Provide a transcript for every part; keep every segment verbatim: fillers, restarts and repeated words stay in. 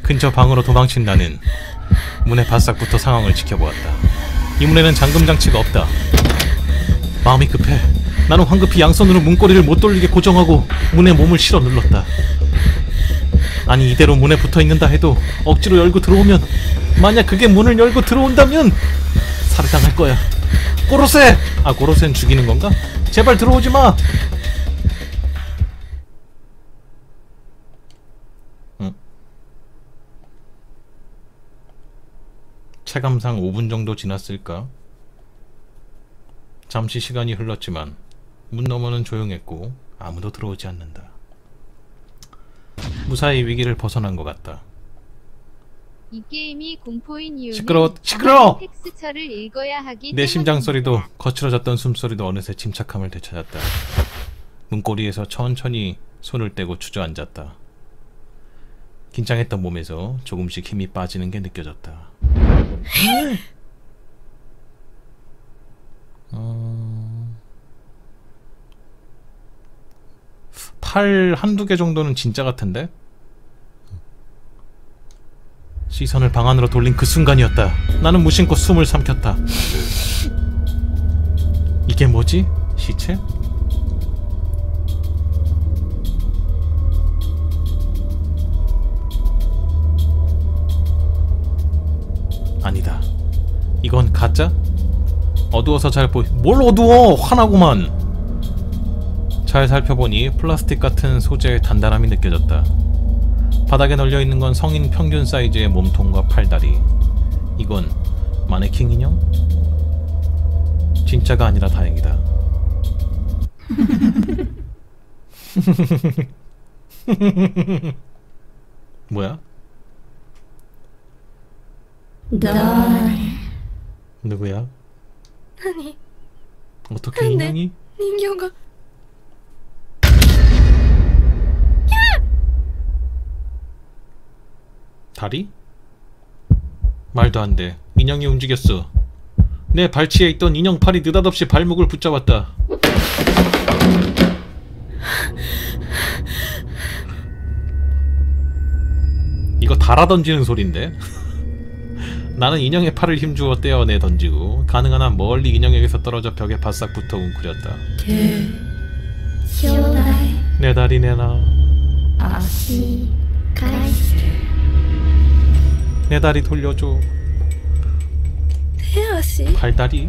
근처 방으로 도망친 나는 문에 바싹 붙어 상황을 지켜보았다. 이 문에는 잠금장치가 없다. 마음이 급해 나는 황급히 양손으로 문고리를 못 돌리게 고정하고 문에 몸을 실어 눌렀다. 아니 이대로 문에 붙어있는다 해도 억지로 열고 들어오면, 만약 그게 문을 열고 들어온다면 살해당할 거야. 고로세! 아 고로세는 죽이는 건가? 제발 들어오지마! 응. 체감상 오 분 정도 지났을까? 잠시 시간이 흘렀지만 문 너머는 조용했고 아무도 들어오지 않는다. 무사히 위기를 벗어난 것 같다. 이 게임이 공포인 이유는 시끄러워! 시끄러워! 텍스처를 읽어야 하기 내 심장 소리도 때문입니다. 거칠어졌던 숨소리도 어느새 침착함을 되찾았다. 문고리에서 천천히 손을 떼고 주저앉았다. 긴장했던 몸에서 조금씩 힘이 빠지는 게 느껴졌다. 어... 팔 한두 개 정도는 진짜 같은데? 시선을 방 안으로 돌린 그 순간이었다. 나는 무심코 숨을 삼켰다. 이게 뭐지? 시체? 아니다. 이건 가짜? 어두워서 잘 보이... 뭘 어두워! 화나구만! 잘 살펴보니 플라스틱 같은 소재의 단단함이 느껴졌다. 바닥에 널려있는 건 성인 평균 사이즈의 몸통과 팔다리. 이건 마네킹 인형? 진짜가 아니라 다행이다. 뭐야? 누구야? 아니, 어떻게 인형이? 인형가 다리? 말도 안 돼. 인형이 움직였어. 내 발치에 있던 인형 팔이 느닷없이 발목을 붙잡았다. 이거 달아 던지는 소린데? 나는 인형의 팔을 힘주어 떼어내 던지고 가능한 한 멀리 인형에게서 떨어져 벽에 바싹 붙어 웅크렸다. 내 다리 내놔. 내 다리 돌려줘. 팔다리?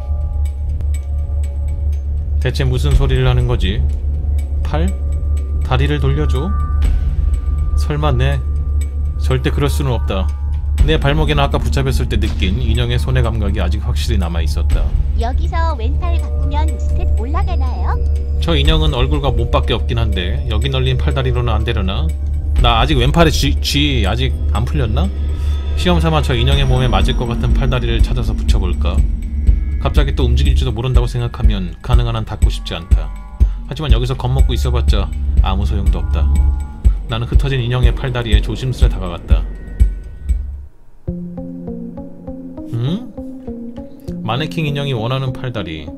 대체 무슨 소리를 하는 거지? 팔? 다리를 돌려줘? 설마 내... 절대 그럴 수는 없다. 내 발목에는 아까 붙잡혔을 때 느낀 인형의 손의 감각이 아직 확실히 남아있었다. 여기서 왼팔 바꾸면 스탯 올라가나요? 저 인형은 얼굴과 몸밖에 없긴 한데 여기 널린 팔다리로는 안 되려나? 나 아직 왼팔에 쥐, 쥐 아직 안 풀렸나? 시험삼아 저 인형의 몸에 맞을 것 같은 팔다리를 찾아서 붙여볼까? 갑자기 또 움직일지도 모른다고 생각하면 가능한 한 닿고 싶지 않다. 하지만 여기서 겁먹고 있어봤자 아무 소용도 없다. 나는 흩어진 인형의 팔다리에 조심스레 다가갔다. 응? 마네킹 인형이 원하는 팔다리.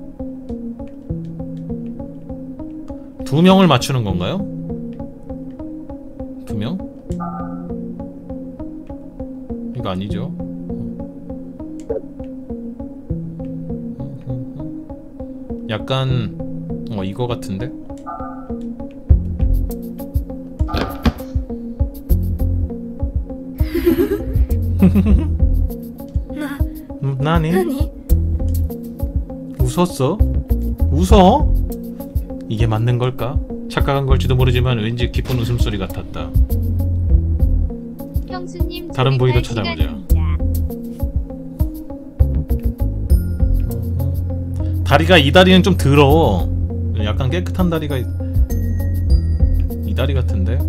두 명을 맞추는 건가요? 두 명? 이거 아니죠? 약간 어 이거 같은데? 나, 음, 나니? 나니? 웃었어? 웃어? 이게 맞는 걸까? 착각한 걸지도 모르지만 왠지 기쁜 웃음소리 같았다. 형수님 다른 부위도 조립할 찾아보자. 시간입니다. 다리가 이 다리는 좀 더러워. 약간 깨끗한 다리가 이 다리 같은데?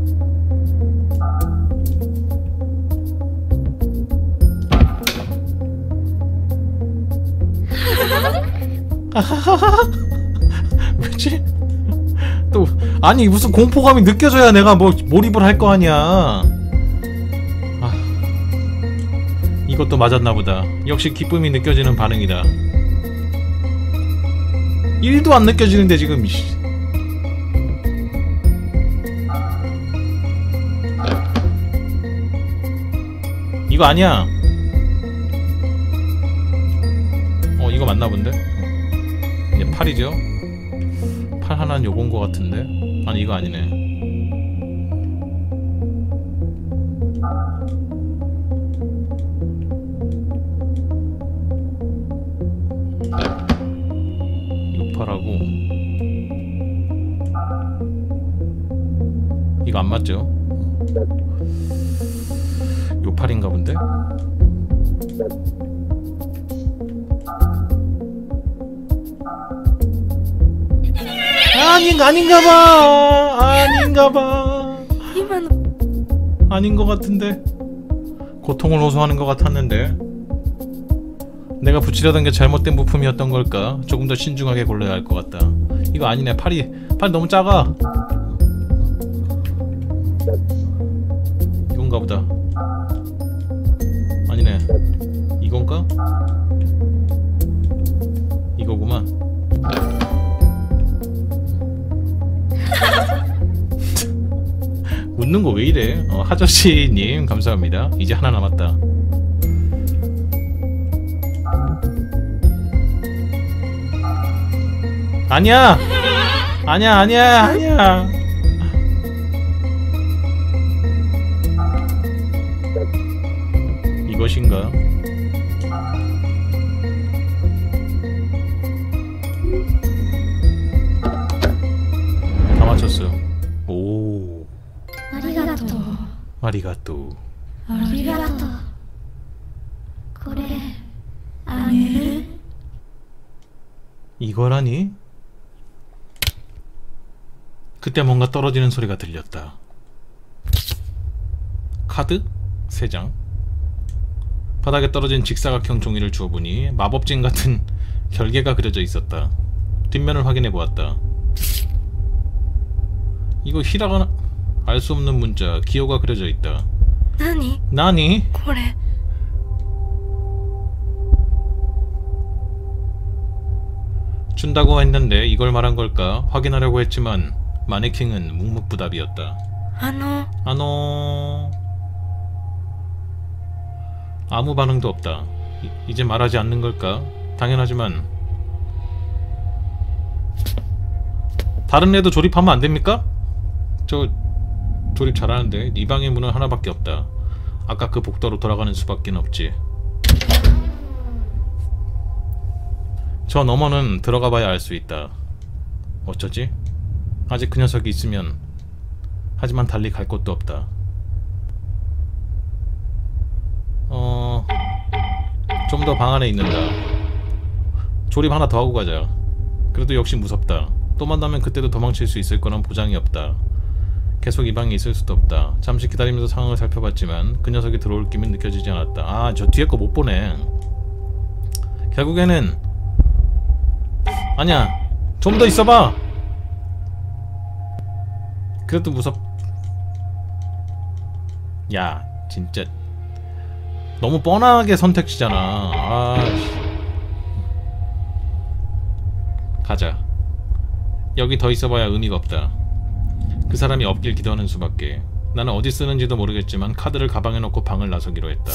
왜지? 또 아니 무슨 공포감이 느껴져야 내가 뭐 몰입을 할 거 아니야. 아, 이것도 맞았나보다. 역시 기쁨이 느껴지는 반응이다. 일도 안 느껴지는데 지금. 이거 아니야. 어 이거 맞나 본데? 이게 팔이죠? 팔 하나는 요건 거 같은데? 아니 이거 아니네. 요팔하고 이거 안 맞죠? 요팔인가 본데? 아닌 아닌가봐. 아닌가봐. 이만 아닌 것 같은데. 고통을 호소하는 것 같았는데. 내가 붙이려던 게 잘못된 부품이었던 걸까? 조금 더 신중하게 골라야 할 것 같다. 이거 아니네. 팔이 팔 너무 작아. 이건가 보다. 아니네. 이건가? 이거구만. 웃는 거 왜 이래? 어, 하저씨님 감사합니다. 이제 하나 남았다. 아니야! 아니야 아니야 아니야. 이것인가? 다 맞췄어. 오. 아리가또. 아리가또. 아리가또. 그래. 아니를. 이거라니? 그때 뭔가 떨어지는 소리가 들렸다. 카드? 세 장. 바닥에 떨어진 직사각형 종이를 주워보니 마법진 같은 결계가 그려져 있었다. 뒷면을 확인해 보았다. 이거 히라가나 알 수 없는 문자 기호가 그려져 있다. 나니? 나니? 그래. 준다고 했는데 이걸 말한 걸까 확인하려고 했지만 마네킹은 묵묵부답이었다. 아노. 아노. 아무 반응도 없다. 이, 이제 말하지 않는 걸까? 당연하지만 다른 애도 조립하면 안 됩니까? 저 조립 잘하는데 이 방의 문은 하나밖에 없다. 아까 그 복도로 돌아가는 수밖에 없지. 저 너머는 들어가 봐야 알 수 있다. 어쩌지? 아직 그 녀석이 있으면. 하지만 달리 갈 곳도 없다. 어... 좀 더 방 안에 있는다. 조립 하나 더 하고 가자. 그래도 역시 무섭다. 또 만나면 그때도 도망칠 수 있을 거란 보장이 없다. 계속 이 방에 있을 수도 없다. 잠시 기다리면서 상황을 살펴봤지만 그 녀석이 들어올 기미 느껴지지 않았다. 아, 저 뒤에 거 못 보네. 결국에는 아니야. 좀 더 있어봐. 그래도 무섭... 야, 진짜 너무 뻔하게 선택지잖아. 아, 가자. 여기 더 있어봐야 의미가 없다. 그 사람이 없길 기도하는 수밖에. 나는 어디 쓰는지도 모르겠지만 카드를 가방에 넣고 방을 나서기로 했다.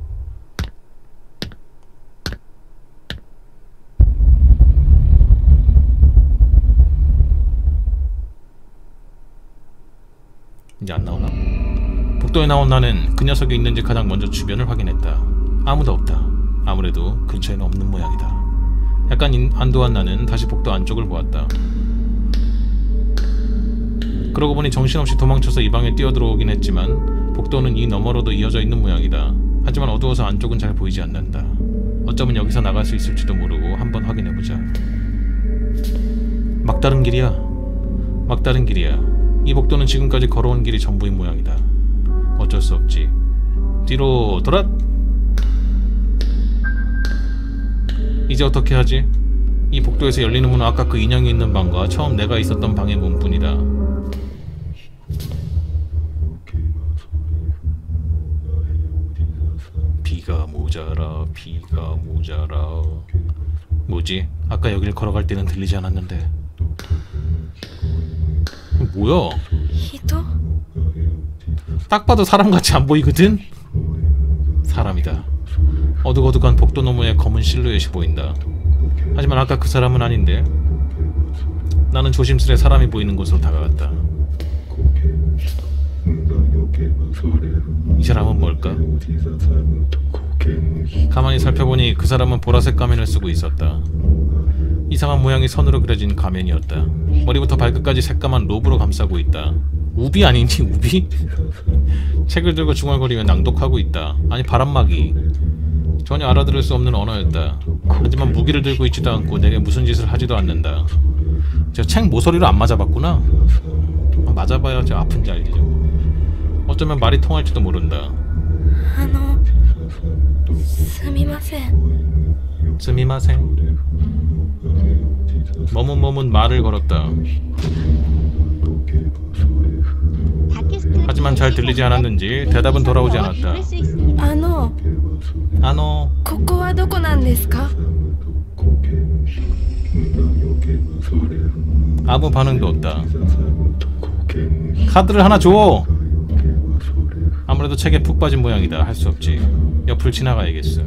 이제 안 나오나? 복도에 나온 나는 그 녀석이 있는지 가장 먼저 주변을 확인했다. 아무도 없다. 아무래도 근처에는 없는 모양이다. 약간 인, 안도한 나는 다시 복도 안쪽을 보았다. 그러고 보니 정신없이 도망쳐서 이 방에 뛰어들어오긴 했지만 복도는 이 너머로도 이어져 있는 모양이다. 하지만 어두워서 안쪽은 잘 보이지 않는다. 어쩌면 여기서 나갈 수 있을지도 모르고 한번 확인해보자. 막다른 길이야. 막다른 길이야. 이 복도는 지금까지 걸어온 길이 전부인 모양이다. 어쩔 수 없지. 뒤로 돌아! 이제 어떻게 하지? 이 복도에서 열리는 문은 아까 그 인형이 있는 방과 처음 내가 있었던 방의 문뿐이다. 비가 모자라, 비가 모자라. 뭐지? 아까 여길 걸어갈 때는 들리지 않았는데. 뭐야? 히도? 딱 봐도 사람같이 안 보이거든? 사람이다. 어둑어둑한 복도 너머에 검은 실루엣이 보인다. 하지만 아까 그 사람은 아닌데. 나는 조심스레 사람이 보이는 곳으로 다가갔다. 이 사람은 뭘까? 가만히 살펴보니 그 사람은 보라색 가면을 쓰고 있었다. 이상한 모양이 선으로 그려진 가면이었다. 머리부터 발끝까지 새까만 로브로 감싸고 있다. 우비 아니니 우비? 책을 들고 중얼거리며 낭독하고 있다. 아니 바람막이. 전혀 알아들을 수 없는 언어였다. 하지만 무기를 들고 있지도 않고 내게 무슨 짓을 하지도 않는다. 저 책 모서리로 안 맞아봤구나. 맞아봐야지 아픈지 알죠. 어쩌면 말이 통할지도 모른다. あのすみません 스미마생. 머뭇머뭇 말을 걸었다. 하지만 잘 들리지 않았는지 대답은 돌아오지 않았다. あの 아노. ここはどこなんですか 아무 반응도 없다. 카드를 하나 줘! 아무래도 책에 푹 빠진 모양이다. 할 수 없지. 옆을 지나가야겠어.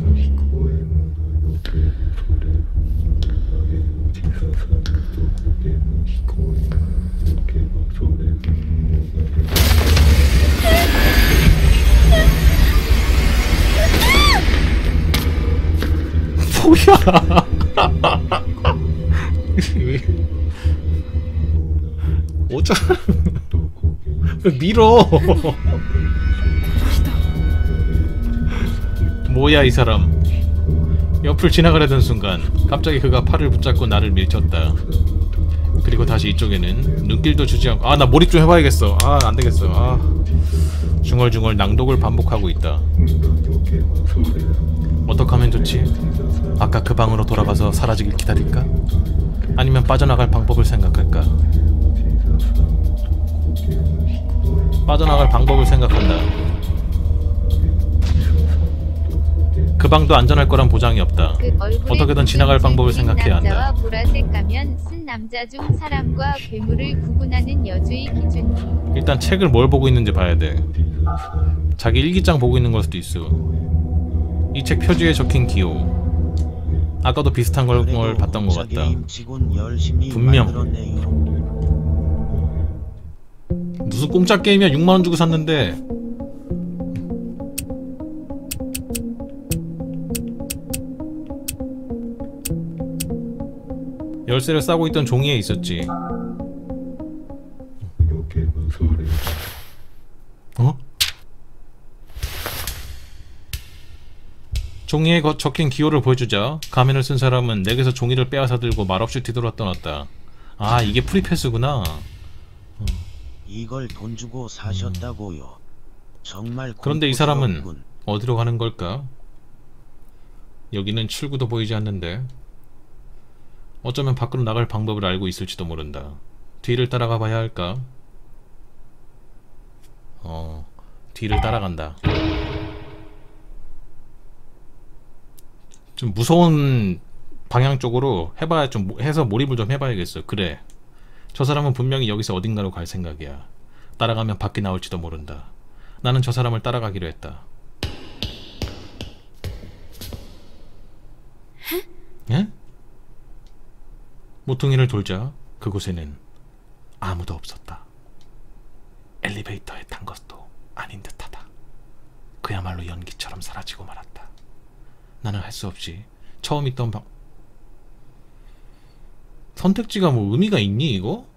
뭐야? 어쩌? 왜 밀어? 뭐야 이 사람? 옆을 지나가려던 순간 갑자기 그가 팔을 붙잡고 나를 밀쳤다. 그리고 다시 이쪽에는 눈길도 주지 않고 아 나 몰입 좀 해봐야겠어. 아 안되겠어. 아 중얼중얼 낭독을 반복하고 있다. 어떡하면 좋지? 아까 그 방으로 돌아가서 사라지길 기다릴까? 아니면 빠져나갈 방법을 생각할까? 빠져나갈 방법을 생각한다. 그 방도 안전할 거란 보장이 없다. 그 어떻게든 지나갈 방법을 생각해야 한다. 남자와 보라색 가면 쓴 남자 중 사람과 괴물을 구분하는 여주의 기준. 일단 책을 뭘 보고 있는지 봐야 돼. 자기 일기장 보고 있는 걸 수도 있어. 이 책 표지에 적힌 기호. 아까도 비슷한 걸, 걸 봤던 것 같다. 분명. 무슨 공짜 게임이야. 육만 원 주고 샀는데. 열쇠를 싸고 있던 종이에 있었지. 어? 종이에 거, 적힌 기호를 보여주자 가면을 쓴 사람은 내게서 종이를 빼앗아 들고 말없이 뒤돌아 떠났다. 아 이게 프리패스구나. 어. 이걸 돈 주고 사셨다고요. 정말. 그런데 이 사람은 어디로 가는 걸까? 여기는 출구도 보이지 않는데. 어쩌면 밖으로 나갈 방법을 알고 있을지도 모른다. 뒤를 따라가 봐야 할까? 어, 뒤를 따라간다. 좀 무서운 방향 쪽으로 해봐야 좀 해서 몰입을 좀 해봐야겠어. 그래. 저 사람은 분명히 여기서 어딘가로 갈 생각이야. 따라가면 밖에 나올지도 모른다. 나는 저 사람을 따라가기로 했다. 예? 모퉁이를 돌자 그곳에는 아무도 없었다. 엘리베이터에 탄 것도 아닌 듯하다. 그야말로 연기처럼 사라지고 말았다. 나는 할 수 없이 처음 있던 방... 선택지가 뭐 의미가 있니 이거?